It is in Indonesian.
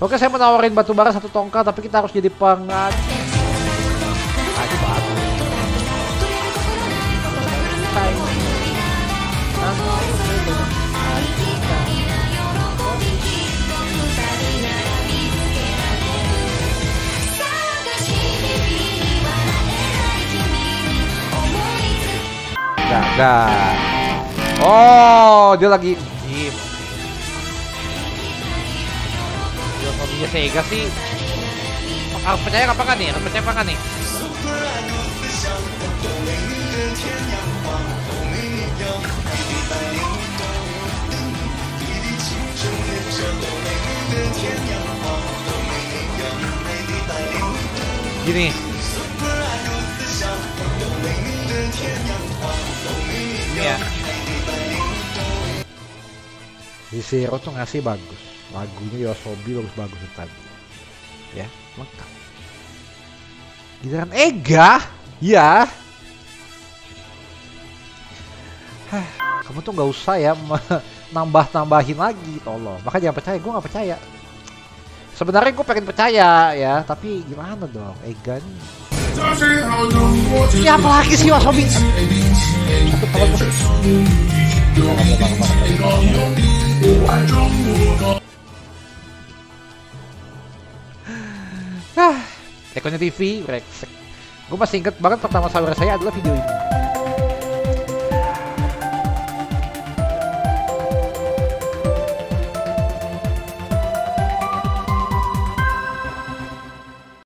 Oke, saya mau nawarin batu bara 1 tongkat, tapi kita harus jadi pengat. Ah, ini bagus. Gagal. Oh, dia lagi game. Filosofinya Sega sih. Percaya apa kan nih? Percaya apa kan nih? Gini. Ini ya. Di Zero tuh ngasih bagus. Lagunya Yosobi bagus tadi. Ya, lengkap. Giliran Ega, ya. Kamu tuh nggak usah ya nambah-nambahin lagi, tolong. Makanya jangan percaya, gue nggak percaya. Sebenarnya gue pengen percaya ya, tapi gimana dong, Ega nih. Ya apalagi sih Yosobi? Ekonya TV, brengsek. Gue masih inget banget pertama saudara saya adalah video ini.